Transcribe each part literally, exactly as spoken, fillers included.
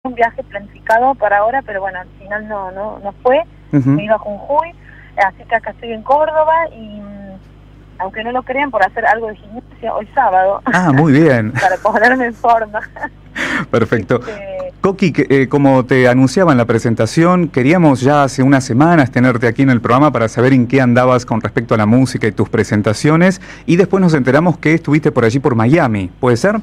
un viaje planificado para ahora, pero bueno, al final no no no fue. Uh-huh. Me iba a Jujuy, así que acá estoy en Córdoba y aunque no lo crean, por hacer algo de gimnasia hoy sábado. Ah, muy bien. Para ponerme en forma. Perfecto. Este... Coqui, eh, como te anunciaba en la presentación, queríamos ya hace unas semanas tenerte aquí en el programa para saber en qué andabas con respecto a la música y tus presentaciones, y después nos enteramos que estuviste por allí por Miami, ¿puede ser?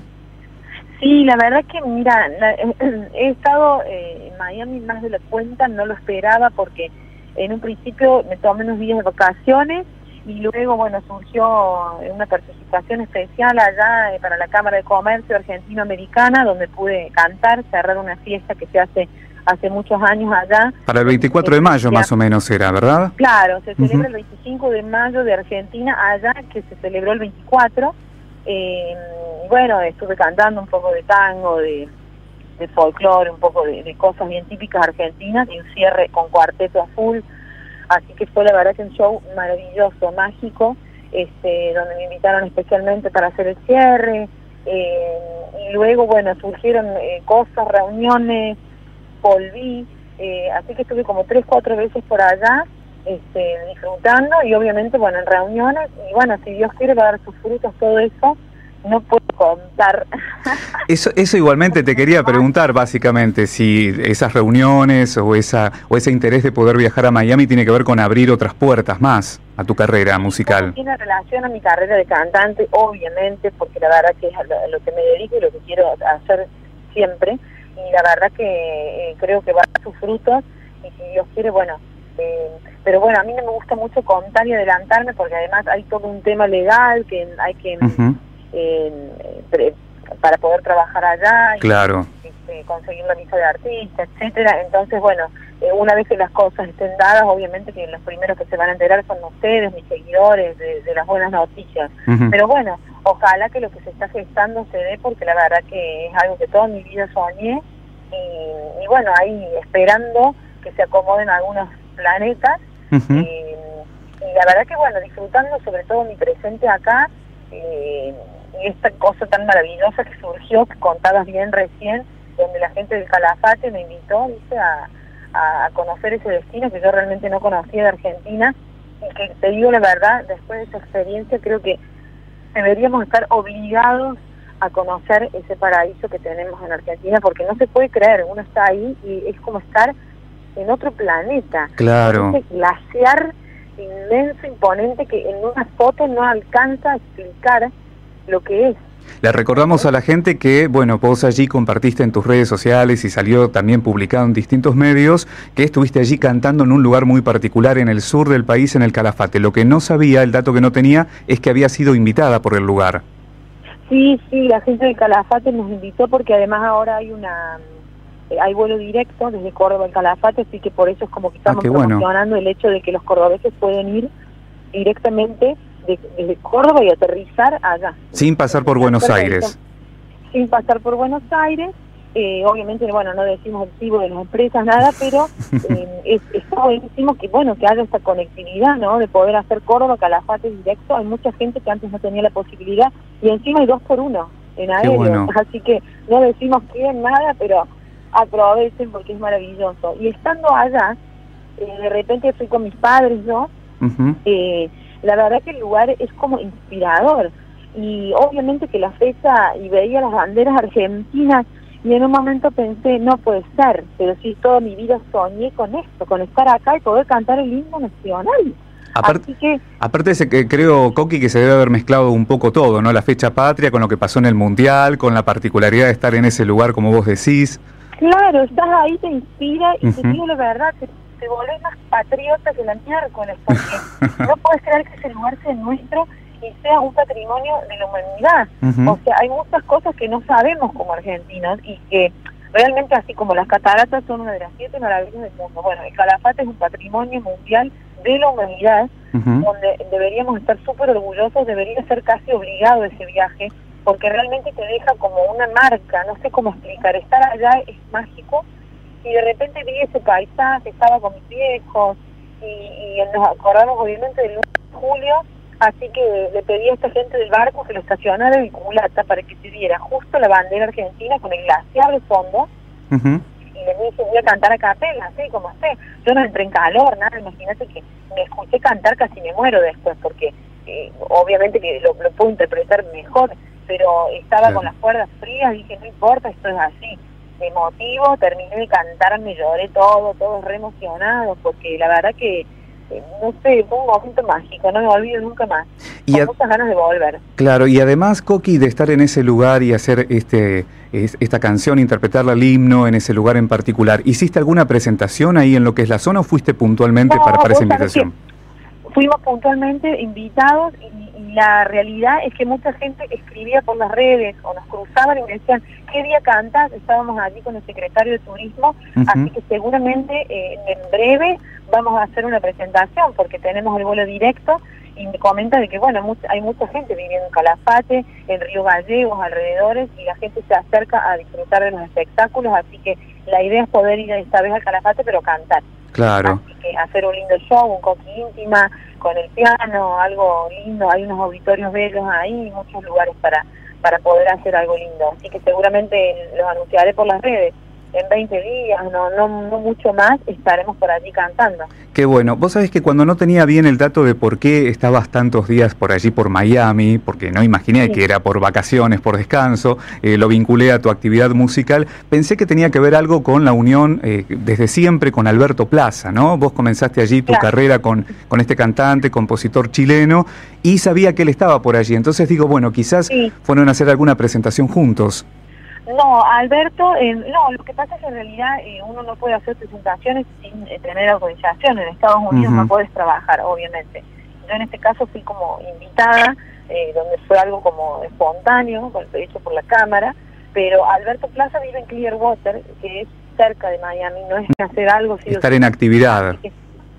Sí, la verdad que, mira, la, he estado eh, en Miami más de la cuenta, no lo esperaba porque en un principio me tomé unos días de vacaciones y luego, bueno, surgió una participación especial allá eh, para la Cámara de Comercio Argentino-Americana, donde pude cantar, cerrar una fiesta que se hace hace muchos años allá. Para el veinticuatro de mayo más o menos era, ¿verdad? Claro, se celebra uh-huh. el veinticinco de mayo de Argentina, allá que se celebró el veinticuatro. Eh, bueno, estuve cantando un poco de tango, de, de folclore, un poco de, de cosas bien típicas argentinas, y un cierre con cuarteto a full, así que fue la verdad que un show maravilloso, mágico, este, donde me invitaron especialmente para hacer el cierre, eh, y luego, bueno, surgieron eh, cosas, reuniones, volví, eh, así que estuve como tres, cuatro veces por allá, Este, disfrutando y obviamente, bueno, en reuniones, y bueno, si Dios quiere va a dar sus frutos todo eso, no puedo contar. Eso, eso igualmente te quería preguntar básicamente, si esas reuniones o esa o ese interés de poder viajar a Miami tiene que ver con abrir otras puertas más a tu carrera musical. Tiene relación a mi carrera de cantante, obviamente, porque la verdad que es a lo que me dedico y lo que quiero hacer siempre, y la verdad que eh, creo que va a dar sus frutos, y si Dios quiere, bueno, Eh, pero bueno, a mí no me gusta mucho contar y adelantarme porque además hay todo un tema legal que hay que uh-huh. eh, pre, para poder trabajar allá y claro. este, conseguir la visa de artista, etcétera. Entonces, bueno, eh, una vez que las cosas estén dadas, obviamente que los primeros que se van a enterar son ustedes, mis seguidores, de, de las buenas noticias. Uh-huh. Pero bueno, ojalá que lo que se está gestando se dé, porque la verdad que es algo que toda mi vida soñé, y, y bueno, ahí esperando que se acomoden algunos planetas, uh-huh. eh, y la verdad que bueno, disfrutando sobre todo mi presente acá, eh, y esta cosa tan maravillosa que surgió, que contabas bien recién, donde la gente del Calafate me invitó, ¿viste? A, a conocer ese destino que yo realmente no conocía de Argentina, y que te digo la verdad, después de esa experiencia creo que deberíamos estar obligados a conocer ese paraíso que tenemos en Argentina, porque no se puede creer, uno está ahí y es como estar en otro planeta. Claro. Ese glaciar inmenso, imponente, que en una foto no alcanza a explicar lo que es. Le recordamos a la gente que, bueno, vos allí compartiste en tus redes sociales y salió también publicado en distintos medios que estuviste allí cantando en un lugar muy particular en el sur del país, en el Calafate. Lo que no sabía, el dato que no tenía, es que había sido invitada por el lugar. Sí, sí, la gente del Calafate nos invitó porque además ahora hay una... hay vuelo directo desde Córdoba al Calafate, así que por eso es como que estamos ah, promocionando bueno. el hecho de que los cordobeses pueden ir directamente de, desde Córdoba y aterrizar allá. Sin pasar por Buenos Aires. Sin pasar por Buenos Aires, eh, obviamente, bueno, no decimos el tipo de las empresas, nada, pero eh, es, está buenísimo que, bueno, que haya esta conectividad, ¿no? De poder hacer Córdoba, Calafate directo. Hay mucha gente que antes no tenía la posibilidad, y encima hay dos por uno en aéreo, bueno. Así que no decimos que nada, pero aprovechen porque es maravilloso. Y estando allá, eh, de repente fui con mis padres, ¿no? Uh-huh. Eh, la verdad que el lugar es como inspirador, y obviamente que la fecha, y veía las banderas argentinas, y en un momento pensé, no puede ser, pero sí, toda mi vida soñé con esto, con estar acá y poder cantar el himno nacional. Aparte, Así que, aparte ese que creo, Coqui, que se debe haber mezclado un poco todo, ¿no? La fecha patria con lo que pasó en el Mundial, con la particularidad de estar en ese lugar, como vos decís. Claro, estás ahí, te inspira, y uh-huh. te digo la verdad, te, te volvés más patriota que la miércoles, porque no puedes creer que ese lugar sea nuestro y sea un patrimonio de la humanidad. Uh-huh. O sea, hay muchas cosas que no sabemos como argentinos, y que realmente, así como las cataratas son una de las siete maravillas del mundo, bueno, el Calafate es un patrimonio mundial de la humanidad, uh-huh. donde deberíamos estar súper orgullosos, debería ser casi obligado ese viaje, porque realmente te deja como una marca, no sé cómo explicar, estar allá es mágico, y de repente vi ese paisaje, estaba con mis viejos, y, y nos acordamos obviamente del nueve de julio, así que le pedí a esta gente del barco que lo estacionara en culata para que se viera justo la bandera argentina con el glaciar de fondo, Uh-huh. Y le dije, voy a cantar a capela, así como esté. Yo no entré en calor, nada, imagínate que me escuché cantar, casi me muero después, porque eh, obviamente que lo, lo puedo interpretar mejor, pero estaba claro. con las cuerdas frías, dije, no importa, esto es así. Me motivo, terminé de cantar, me lloré todo, todos re emocionados, porque la verdad que no sé, fue un momento mágico, no me olvido nunca más. Y con a... muchas ganas de volver. Claro, y además, Coqui, de estar en ese lugar y hacer este es, esta canción, interpretarla al himno en ese lugar en particular, ¿hiciste alguna presentación ahí en lo que es la zona o fuiste puntualmente no, para, para esa invitación? Fuimos puntualmente invitados y, y la realidad es que mucha gente escribía por las redes o nos cruzaban y me decían, ¿qué día cantas? Estábamos allí con el secretario de Turismo, uh-huh. así que seguramente eh, en breve vamos a hacer una presentación porque tenemos el vuelo directo y me comenta de que, bueno, mucha, hay mucha gente viviendo en Calafate, en Río Gallegos, alrededores, y la gente se acerca a disfrutar de los espectáculos, así que la idea es poder ir esta vez al Calafate, pero cantar. Claro. Así que hacer un lindo show, un Coqui íntima, con el piano, algo lindo, hay unos auditorios bellos ahí, muchos lugares para, para poder hacer algo lindo. Así que seguramente los anunciaré por las redes. En veinte días, no, no, no mucho más, estaremos por allí cantando. Qué bueno. Vos sabés que cuando no tenía bien el dato de por qué estabas tantos días por allí, por Miami, porque no imaginé sí. que era por vacaciones, por descanso, eh, lo vinculé a tu actividad musical, pensé que tenía que ver algo con la unión eh, desde siempre con Alberto Plaza, ¿no? Vos comenzaste allí tu claro. carrera con, con este cantante, compositor chileno, y sabía que él estaba por allí. Entonces digo, bueno, quizás sí. fueron a hacer alguna presentación juntos. No, Alberto, eh, no, lo que pasa es que en realidad eh, uno no puede hacer presentaciones sin eh, tener autorización. En Estados Unidos uh-huh. no puedes trabajar, obviamente. Yo en este caso fui como invitada, eh, donde fue algo como espontáneo, hecho por la cámara, pero Alberto Plaza vive en Clearwater, que es cerca de Miami, no es hacer algo... Si Estar en actividad. Que,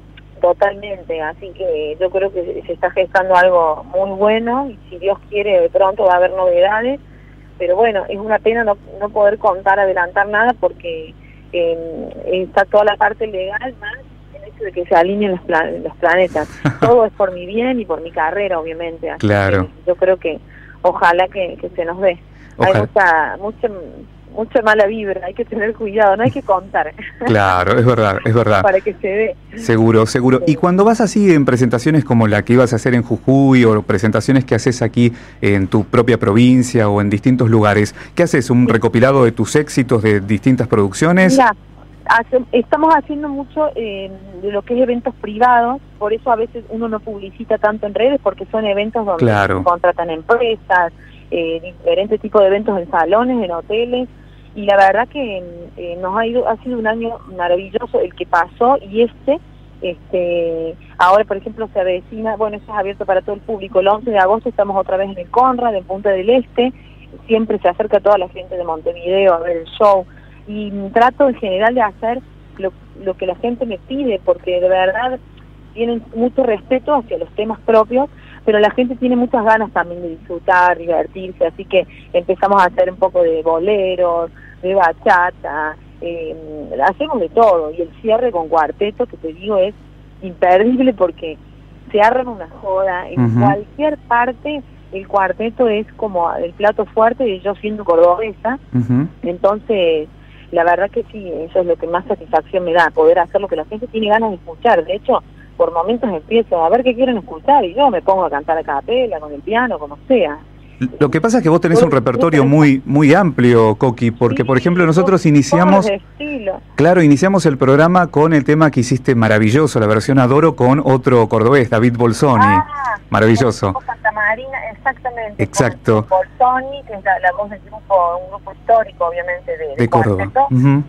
totalmente, así que yo creo que se está gestando algo muy bueno, y si Dios quiere, de pronto va a haber novedades. Pero bueno, es una pena no, no poder contar, adelantar nada, porque eh, está toda la parte legal más el hecho de que se alineen los, plan los planetas. Todo es por mi bien y por mi carrera, obviamente. Así claro. que yo creo que ojalá que, que se nos dé. Ojalá. Hay mucha, mucha, mucha mala vibra, hay que tener cuidado, no hay que contar. Claro, es verdad, es verdad. Para que se dé. Seguro, seguro. Sí. Y cuando vas así en presentaciones como la que ibas a hacer en Jujuy o presentaciones que haces aquí en tu propia provincia o en distintos lugares, ¿qué haces? ¿Un sí. recopilado de tus éxitos de distintas producciones? Mira, hace, estamos haciendo mucho eh, de lo que es eventos privados, por eso a veces uno no publicita tanto en redes, porque son eventos donde claro. se contratan empresas, eh, diferentes tipos de eventos en salones, en hoteles, y la verdad que eh, nos ha ido, ha sido un año maravilloso el que pasó, y este, este, ahora por ejemplo se avecina, bueno, eso es abierto para todo el público, el once de agosto estamos otra vez en el Conrad, en Punta del Este, siempre se acerca toda la gente de Montevideo a ver el show, y trato en general de hacer lo, lo que la gente me pide, porque de verdad tienen mucho respeto hacia los temas propios, pero la gente tiene muchas ganas también de disfrutar, divertirse, así que empezamos a hacer un poco de boleros, de bachata, eh, hacemos de todo, y el cierre con cuarteto, que te digo, es imperdible porque se arma una joda, en uh-huh. cualquier parte el cuarteto es como el plato fuerte, y yo siendo cordobesa, uh-huh. entonces la verdad que sí, eso es lo que más satisfacción me da, poder hacer lo que la gente tiene ganas de escuchar. De hecho, por momentos empiezo a ver qué quieren escuchar y yo me pongo a cantar a capela, con el piano, como sea. Lo que pasa es que vos tenés un repertorio muy muy amplio, Coqui, porque sí, por ejemplo nosotros iniciamos, claro, iniciamos el programa con el tema que hiciste maravilloso, la versión Adoro con otro cordobés, David Bolsoni, ah, maravilloso. Santa Marina, exactamente. Exacto. Con Bolsoni, que es la, la voz del grupo, un grupo histórico, obviamente, de, de, de Córdoba. Uh-huh.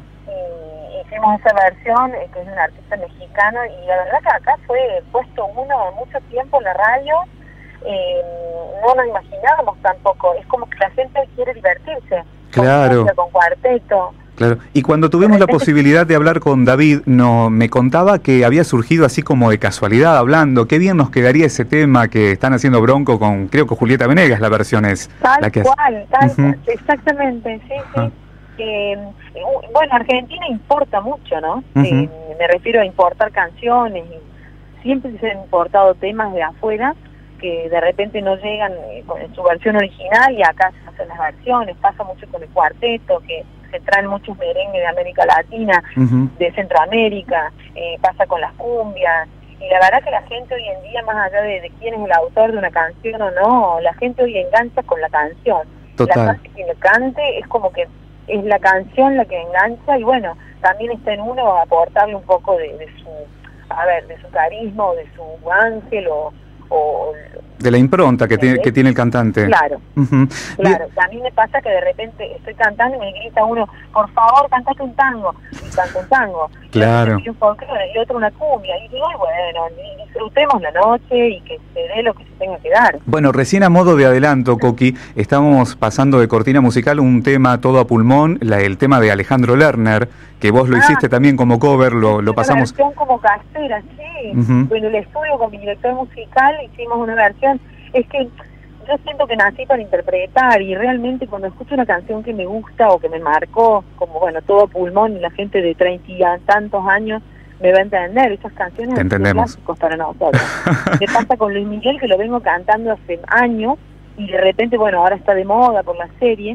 Y hicimos esa versión, eh, que es un artista mexicano, y la verdad que acá fue puesto uno mucho tiempo en la radio. Eh, no nos imaginábamos tampoco, es como que la gente quiere divertirse, claro, con, con cuarteto. Claro. Y cuando tuvimos la posibilidad de hablar con David, no, me contaba que había surgido así como de casualidad hablando, qué bien nos quedaría ese tema que están haciendo Bronco con, creo que Julieta Venegas, la versión es. Tal la que cual, tal uh-huh. cual, exactamente, sí, uh-huh. sí. Eh, bueno, Argentina importa mucho, ¿no? Uh-huh. eh, me refiero a importar canciones, y siempre se han importado temas de afuera, que de repente no llegan en su versión original y acá se hacen las versiones, pasa mucho con el cuarteto, que se traen muchos merengues de América Latina, uh-huh. de Centroamérica, eh, pasa con las cumbias, y la verdad que la gente hoy en día, más allá de, de quién es el autor de una canción o no, la gente hoy engancha con la canción. Total. La parte que le cante es como que es la canción la que engancha, y bueno, también está en uno aportarle un poco de, de su, a ver, de su carisma o de su ángel o, o de la impronta que tiene, que tiene el cantante. Claro, uh-huh. claro. A mí me pasa que de repente estoy cantando y me grita uno, por favor, cantate un tango, y canto un tango. Claro. Y, un folclore, y otro una cumbia, y digo, bueno, disfrutemos la noche y que se dé lo que se tenga que dar. Bueno, recién a modo de adelanto, Coqui, estamos pasando de cortina musical un tema todo a pulmón, la, el tema de Alejandro Lerner, que vos lo ah, hiciste también como cover, lo, lo pasamos. Una versión como casera, sí. Uh-huh. En el estudio con mi director musical hicimos una versión. Es que yo siento que nací para interpretar, y realmente cuando escucho una canción que me gusta o que me marcó, como bueno, todo pulmón, y la gente de treinta y tantos años me va a entender, esas canciones son clásicos para nosotros. Me pasa con Luis Miguel, que lo vengo cantando hace años, y de repente, bueno, ahora está de moda por la serie.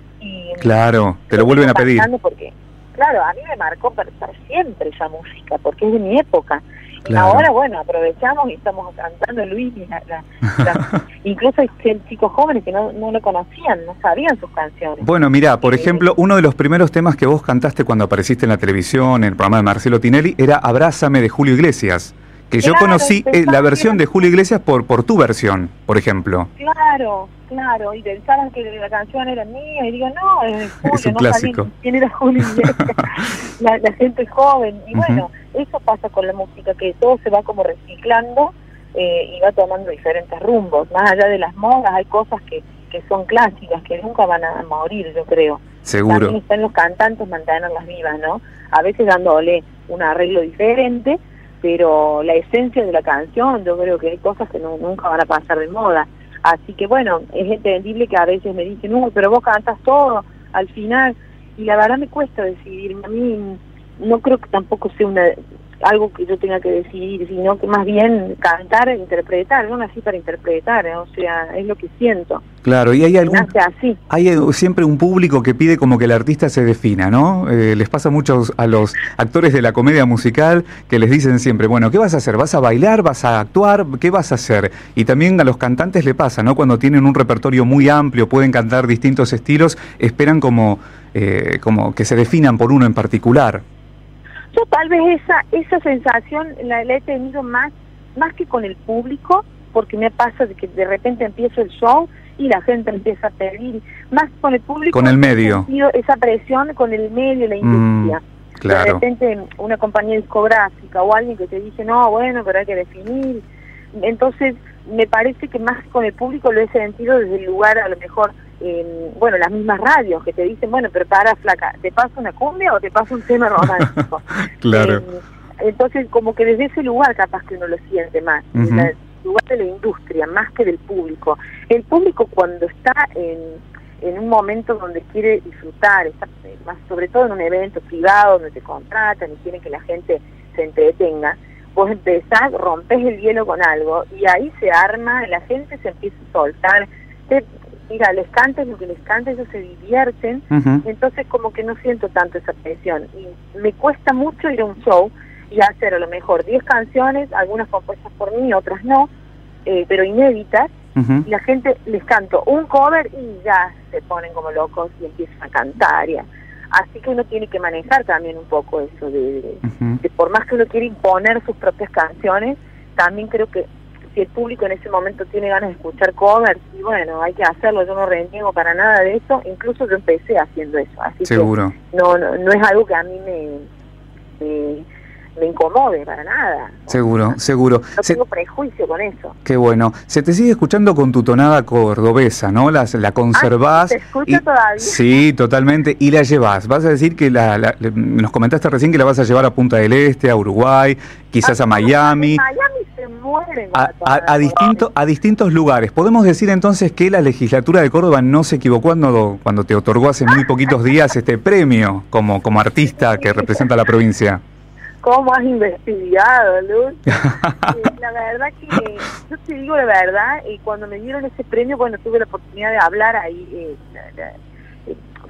Y claro, te lo vuelven a pedir. Porque, claro, a mí me marcó para, para siempre esa música, porque es de mi época. Claro. Ahora, bueno, aprovechamos y estamos cantando Luis, la, la, la, incluso hay chicos jóvenes que no, no lo conocían, no sabían sus canciones. Bueno, mirá, por eh, ejemplo, uno de los primeros temas que vos cantaste cuando apareciste en la televisión, en el programa de Marcelo Tinelli, era Abrázame de Julio Iglesias, que claro, yo conocí eh, la versión de Julio Iglesias por, por tu versión, por ejemplo. Claro, claro, y pensaban que la canción era mía, y digo, no, es de Julio, es un no clásico. Sabía quién era Julio Iglesias, la, la gente joven, y uh-huh. bueno, eso pasa con la música, que todo se va como reciclando eh, y va tomando diferentes rumbos. Más allá de las modas, hay cosas que, que son clásicas, que nunca van a morir, yo creo. Seguro. También están los cantantes mantenerlas vivas, ¿no? A veces dándole un arreglo diferente, pero la esencia de la canción, yo creo que hay cosas que no, nunca van a pasar de moda. Así que bueno, es entendible que a veces me dicen, no, pero vos cantas todo al final, y la verdad me cuesta decidirme. A mí no creo que tampoco sea una algo que yo tenga que decidir, sino que más bien cantar e interpretar. Yo nací para interpretar, ¿eh? O sea, es lo que siento. Claro, y hay algún, nace así. Hay siempre un público que pide como que el artista se defina, ¿no? Eh, les pasa mucho a los actores de la comedia musical que les dicen siempre, bueno, ¿qué vas a hacer? ¿Vas a bailar? ¿Vas a actuar? ¿Qué vas a hacer? Y también a los cantantes le pasa, ¿no? Cuando tienen un repertorio muy amplio, pueden cantar distintos estilos, esperan como, eh, como que se definan por uno en particular. Yo tal vez esa esa sensación la, la he tenido más más que con el público, porque me pasa de que de repente empiezo el show y la gente empieza a pedir, más con el público. Con el medio. Esa presión con el medio, la industria. Mm, claro. De repente una compañía discográfica o alguien que te dice, no, bueno, pero hay que definir. Entonces, me parece que más con el público lo he sentido desde el lugar, a lo mejor, eh, bueno, las mismas radios que te dicen, bueno, pero para, flaca, ¿te paso una cumbia o te paso un tema romántico? Claro. Eh, entonces, como que desde ese lugar capaz que uno lo siente más, uh-huh. desde el lugar de la industria, más que del público. El público cuando está en, en un momento donde quiere disfrutar, está, más sobre todo en un evento privado donde te contratan y quieren que la gente se entretenga, vos empezás, rompes el hielo con algo y ahí se arma, la gente se empieza a soltar, te, mira, les cantes lo que les cantes, ellos se divierten, uh-huh. entonces como que no siento tanto esa presión. Y me cuesta mucho ir a un show y hacer a lo mejor diez canciones, algunas compuestas por mí, otras no, eh, pero inéditas, uh-huh. y la gente les canto un cover y ya se ponen como locos y empiezan a cantar. Y a, así que uno tiene que manejar también un poco eso, de, de, uh-huh. de por más que uno quiera imponer sus propias canciones, también creo que si el público en ese momento tiene ganas de escuchar covers, y bueno, hay que hacerlo, yo no reniego para nada de eso, incluso yo empecé haciendo eso, así Seguro. que no, no, no es algo que a mí me, me, me incomode para nada. Seguro, sea, seguro. No Se... tengo prejuicio con eso. Qué bueno. Se te sigue escuchando con tu tonada cordobesa, ¿no? La, la conservás. Ah, ¿te escucha y... todavía? Sí, totalmente. Y la llevas. Vas a decir que la, la, nos comentaste recién que la vas a llevar a Punta del Este, a Uruguay, quizás ah, a Miami. Miami se muere. A, a, a, distinto, a distintos lugares. ¿Podemos decir entonces que la legislatura de Córdoba no se equivocó cuando, cuando te otorgó hace muy poquitos días este premio como, como artista que representa a la provincia? ¿Cómo has investigado, Luz? La verdad que, yo te digo la verdad, y cuando me dieron ese premio, bueno, tuve la oportunidad de hablar ahí, eh,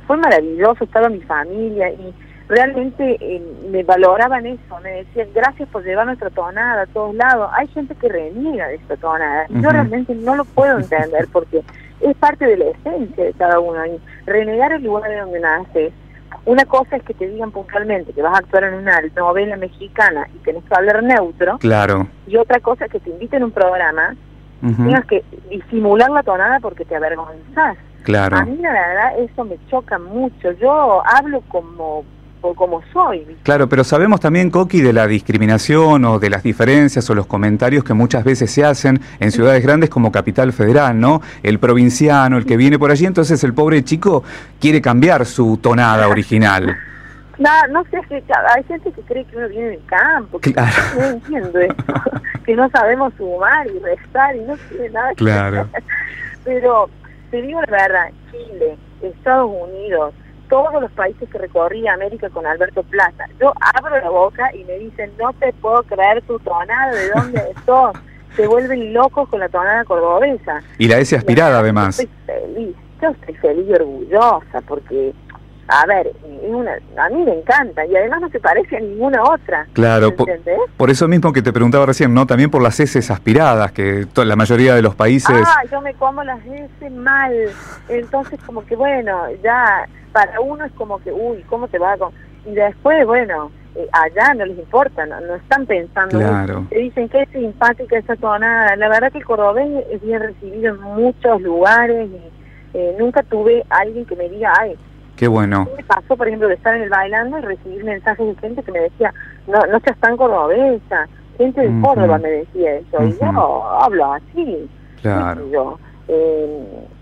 fue maravilloso, estaba mi familia y realmente eh, me valoraban eso, me decían gracias por llevar nuestra tonada a todos lados. Hay gente que reniega de esta tonada y uh-huh. yo realmente no lo puedo entender porque es parte de la esencia de cada uno. Y renegar el lugar de donde naces. Una cosa es que te digan puntualmente que vas a actuar en una novela mexicana y tenés que hablar neutro. Claro. Y otra cosa es que te inviten a un programa y uh-huh. tengas que disimular la tonada porque te avergonzás. Claro. A mí la verdad eso me choca mucho. Yo hablo como... o como soy. Claro, pero sabemos también, Coqui, de la discriminación o de las diferencias o los comentarios que muchas veces se hacen en ciudades grandes como Capital Federal, ¿no? El provinciano, el que viene por allí, entonces el pobre chico quiere cambiar su tonada original. No, no sé, hay gente que cree que uno viene del campo, que claro. no entiendo eso, que no sabemos sumar y restar y no tiene nada que claro. ver. Pero te digo la verdad, Chile, Estados Unidos, todos los países que recorrí América con Alberto Plaza, yo abro la boca y me dicen, no te puedo creer tu tonada, ¿de dónde sos? Se vuelven locos con la tonada cordobesa. Y la S aspirada, la, además. Yo estoy feliz, yo estoy feliz y orgullosa, porque, a ver, es una, a mí me encanta, y además no se parece a ninguna otra. Claro, por, por eso mismo que te preguntaba recién, ¿no? También por las S aspiradas, que to, la mayoría de los países... Ah, yo me como las S mal, entonces como que bueno, ya... Para uno es como que, uy, ¿cómo te va a...? Y después, bueno, eh, allá no les importa, no, no están pensando. Claro. Te dicen que es simpática esa tonada. La verdad que el cordobés es bien recibido en muchos lugares y eh, nunca tuve a alguien que me diga, ay... Qué bueno. Me pasó, por ejemplo, de estar en el bailando y recibir mensajes de gente que me decía, no, no seas tan cordobesa. Gente de uh-huh. Córdoba me decía eso. Uh-huh. Y yo hablo así. Claro. Y yo... Eh,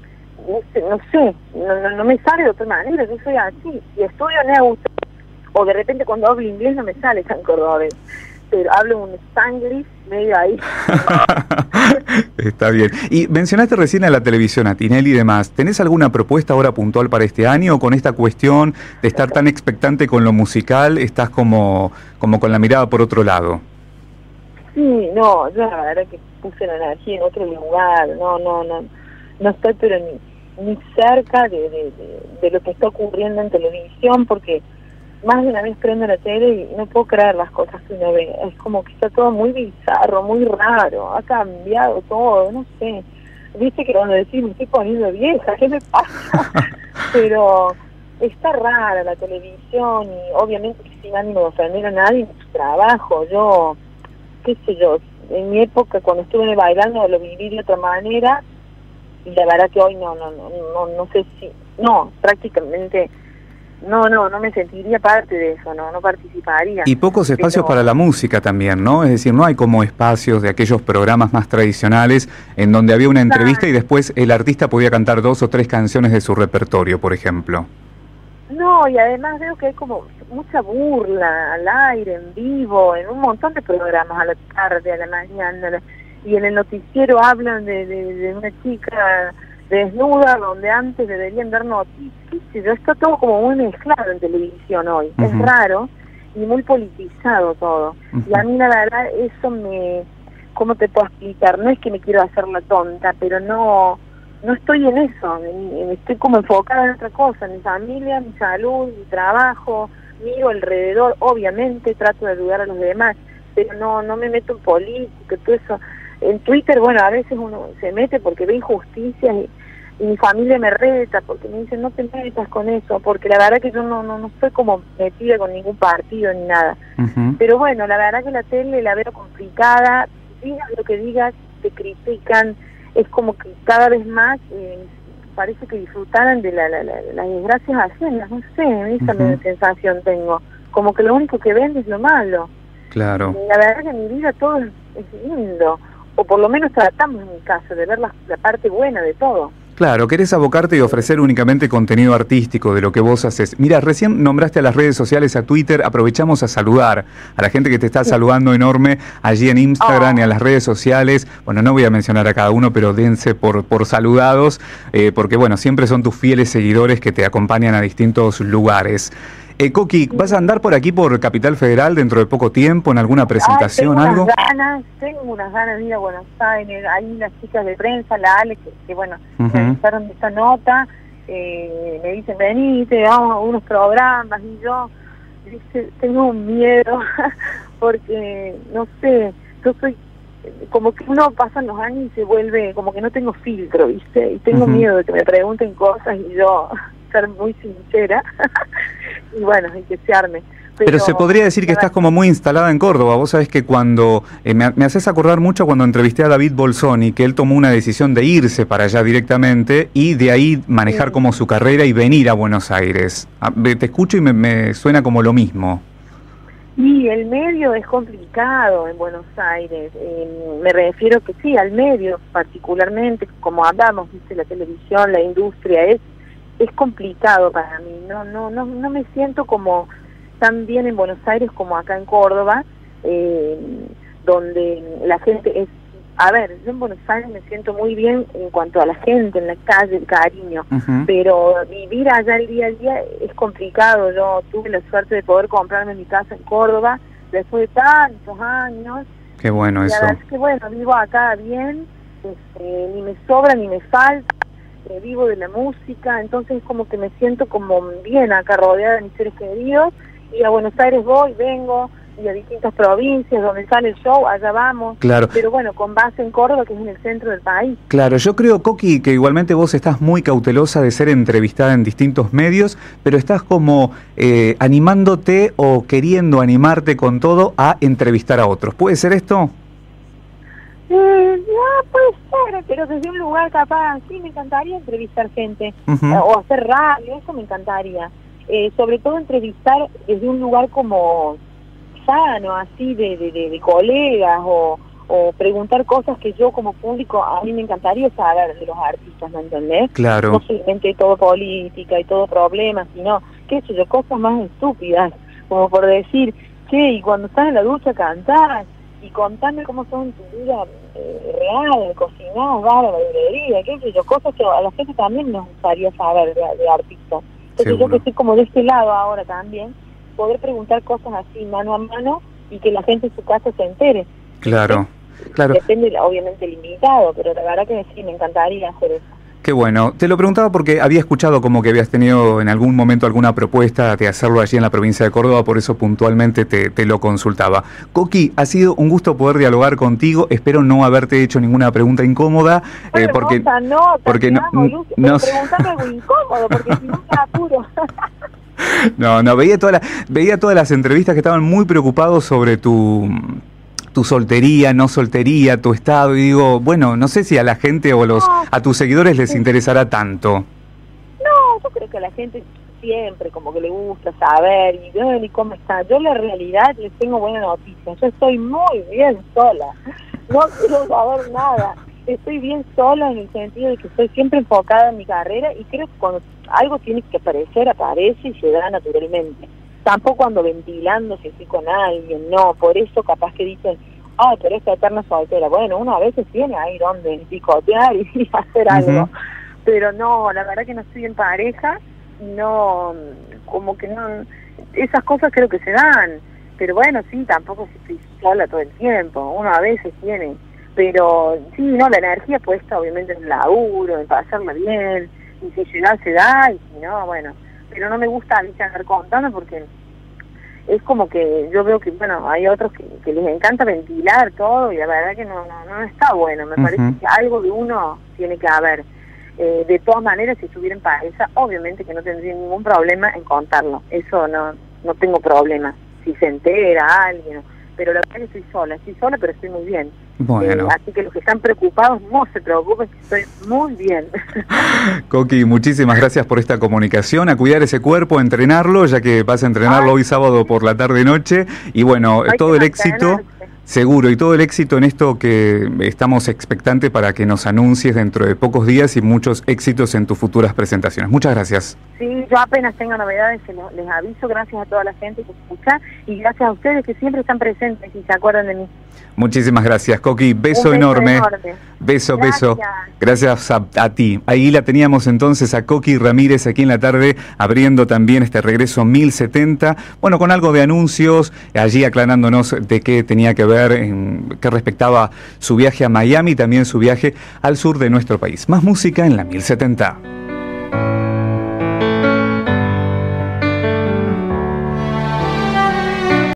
No sé, no, sé no, no, no me sale de otra manera, yo soy así. Si estudio neutro, o de repente cuando hablo inglés no me sale tan cordobés, pero hablo un spanglish medio ahí. Está bien. Y mencionaste recién a la televisión, a Tinelli y demás. ¿Tenés alguna propuesta ahora puntual para este año o con esta cuestión de estar tan expectante con lo musical, estás como, como con la mirada por otro lado? Sí, no, yo la verdad que puse la energía en otro lugar, no, no, no, no estoy pero ni... ni cerca de, de, de, de lo que está ocurriendo en televisión, porque más de una vez prendo la tele y no puedo creer las cosas que uno ve. Es como que está todo muy bizarro, muy raro, ha cambiado todo, no sé. Viste que cuando decís me estoy poniendo vieja, ¿qué me pasa? Pero está rara la televisión y obviamente sin ánimo de ofender a nadie, mi trabajo, yo, qué sé yo, en mi época cuando estuve bailando lo viví de otra manera. Y la verdad que hoy no, no, no, no, no sé si, no, prácticamente, no, no, no me sentiría parte de eso, no, no participaría. Y pocos espacios pero... para la música también, ¿no? Es decir, no hay como espacios de aquellos programas más tradicionales en donde había una entrevista y después el artista podía cantar dos o tres canciones de su repertorio, por ejemplo. No, y además veo que hay como mucha burla al aire, en vivo, en un montón de programas, a la tarde, a la mañana, y en el noticiero hablan de, de, de una chica desnuda donde antes deberían dar noticias. Está todo como muy mezclado en televisión hoy. Uh-huh. Es raro y muy politizado todo. Uh-huh. Y a mí la verdad eso me... ¿Cómo te puedo explicar? No es que me quiero hacer la tonta, pero no no estoy en eso. Estoy como enfocada en otra cosa, mi familia, mi salud, mi trabajo, miro alrededor. Obviamente trato de ayudar a los demás, pero no no me meto en política, todo eso. En Twitter, bueno, a veces uno se mete porque ve injusticias y, y mi familia me reta porque me dicen no te metas con eso, porque la verdad que yo no no, no estoy como metida con ningún partido ni nada. Uh-huh. Pero bueno, la verdad que la tele la veo complicada, digas lo que digas, te critican, es como que cada vez más eh, parece que disfrutaran de la, la, la, las desgracias ajenas, no sé, esa uh-huh. sensación tengo, como que lo único que ven es lo malo. Claro. Y la verdad que en mi vida todo es, es lindo. O por lo menos tratamos en mi caso de ver la, la parte buena de todo. Claro, querés abocarte y ofrecer únicamente contenido artístico de lo que vos haces. Mira, recién nombraste a las redes sociales, a Twitter, aprovechamos a saludar a la gente que te está sí. saludando enorme allí en Instagram oh. y a las redes sociales. Bueno, no voy a mencionar a cada uno, pero dense por, por saludados, eh, porque bueno, siempre son tus fieles seguidores que te acompañan a distintos lugares. Eh, Coqui, ¿vas a andar por aquí, por Capital Federal, dentro de poco tiempo, en alguna presentación, Ay, tengo algo? Unas ganas, tengo unas ganas de ir a Buenos Aires, hay unas chicas de prensa, la Ale, que, que bueno, uh-huh. realizaron esta nota, eh, me dicen, venite, vamos a unos programas, y yo dice, tengo un miedo, porque, no sé, yo soy, como que uno pasa los años y se vuelve, como que no tengo filtro, ¿viste? Y tengo uh-huh. miedo de que me pregunten cosas y yo ser muy sincera, y bueno, y que se arme. Pero, Pero se podría decir que estás como muy instalada en Córdoba. Vos sabés que cuando, eh, me, me haces acordar mucho cuando entrevisté a David Bolsoni, que él tomó una decisión de irse para allá directamente y de ahí manejar sí. como su carrera y venir a Buenos Aires. Te escucho y me, me suena como lo mismo. Y el medio es complicado en Buenos Aires. Eh, me refiero que sí, al medio particularmente, como hablamos, ¿viste? La televisión, la industria, es, es complicado para mí. No, no, no, no me siento como tan bien en Buenos Aires como acá en Córdoba, eh, donde la gente es, a ver, yo en Buenos Aires me siento muy bien en cuanto a la gente, en la calle, el cariño, uh-huh. pero vivir allá el día a día es complicado. Yo tuve la suerte de poder comprarme mi casa en Córdoba después de tantos años. Qué bueno y eso. La verdad es que bueno, vivo acá bien, este, ni me sobra ni me falta. Eh, vivo de la música, entonces como que me siento como bien acá rodeada de mis seres queridos. Y a Buenos Aires voy, vengo, y a distintas provincias donde sale el show, allá vamos. Claro. Pero bueno, con base en Córdoba, que es en el centro del país. Claro, yo creo, Coqui, que igualmente vos estás muy cautelosa de ser entrevistada en distintos medios, pero estás como eh, animándote o queriendo animarte con todo a entrevistar a otros. ¿Puede ser esto? Eh, no, puede ser, pero desde un lugar capaz, sí, me encantaría entrevistar gente, uh-huh. eh, o hacer radio, eso me encantaría. Eh, sobre todo entrevistar desde un lugar como sano, así de, de, de, de colegas, o, o preguntar cosas que yo como público, a mí me encantaría saber de los artistas, ¿me entendés? Claro. No solamente todo política y todo problemas, sino, qué sé yo, cosas más estúpidas, como por decir, che, y cuando estás en la ducha cantás, y contame cómo son tu vida eh, real, cocinás, vas a la verdulería, qué sé yo, cosas que a la gente también nos gustaría saber de, de artistas. Entonces Seguro. Yo que estoy como de este lado ahora también, poder preguntar cosas así mano a mano y que la gente en su casa se entere. Claro, ¿sí? claro. Depende obviamente del invitado, pero la verdad que sí, me encantaría hacer eso. Qué bueno. Te lo preguntaba porque había escuchado como que habías tenido en algún momento alguna propuesta de hacerlo allí en la provincia de Córdoba, por eso puntualmente te, te lo consultaba. Coqui, ha sido un gusto poder dialogar contigo. Espero no haberte hecho ninguna pregunta incómoda. Bueno, eh, porque hermosa, no, porque no, no, no preguntame algo incómodo, porque si no me apuro. No, no, veía, toda la, veía todas las entrevistas que estaban muy preocupados sobre tu... tu soltería, no soltería, tu estado, y digo, bueno, no sé si a la gente o los no, a tus seguidores les interesará tanto. No, yo creo que a la gente siempre como que le gusta saber, y ver y cómo está. Yo la realidad les tengo buena noticia, yo estoy muy bien sola, no quiero saber nada, estoy bien sola en el sentido de que estoy siempre enfocada en mi carrera, y creo que cuando algo tiene que aparecer, aparece y se da naturalmente. Tampoco ando ventilando si estoy con alguien, no, por eso capaz que dicen, ay, pero esta eterna soltera. Bueno, uno a veces tiene ahí donde picotear y hacer algo, uh-huh. pero no, la verdad que no estoy en pareja, no, como que no, esas cosas creo que se dan, pero bueno, sí, tampoco estoy sola todo el tiempo, uno a veces tiene, pero sí, no, la energía puesta obviamente en el laburo, en pasarla bien, y si se da, se da, y si no, bueno, pero no me gusta a mí andar contando porque es como que yo veo que, bueno, hay otros que, que les encanta ventilar todo y la verdad que no no, no está bueno, me uh-huh. parece que algo de uno tiene que haber. Eh, de todas maneras, si estuviera en pareja, obviamente que no tendría ningún problema en contarlo, eso no no tengo problema, si se entera alguien, pero la verdad que estoy sola, estoy sola pero estoy muy bien. Bueno. Eh, así que los que están preocupados no se preocupen, que estoy muy bien. Coqui, muchísimas gracias por esta comunicación, a cuidar ese cuerpo, a entrenarlo, ya que vas a entrenarlo Ay. hoy sábado por la tarde-noche, y bueno, Hay todo el éxito, seguro, y todo el éxito en esto que estamos expectantes para que nos anuncies dentro de pocos días y muchos éxitos en tus futuras presentaciones. Muchas gracias. Sí, yo apenas tengo novedades, les aviso, gracias a toda la gente que escucha, y gracias a ustedes que siempre están presentes y se acuerdan de mí. Muchísimas gracias, Coqui. Beso, beso enorme. enorme. Beso, gracias. beso. Gracias a, a ti. Ahí la teníamos entonces a Coqui Ramírez aquí en la tarde, abriendo también este regreso mil setenta. Bueno, con algo de anuncios, allí aclarándonos de qué tenía que ver, en qué respectaba su viaje a Miami y también su viaje al sur de nuestro país. Más música en la mil setenta.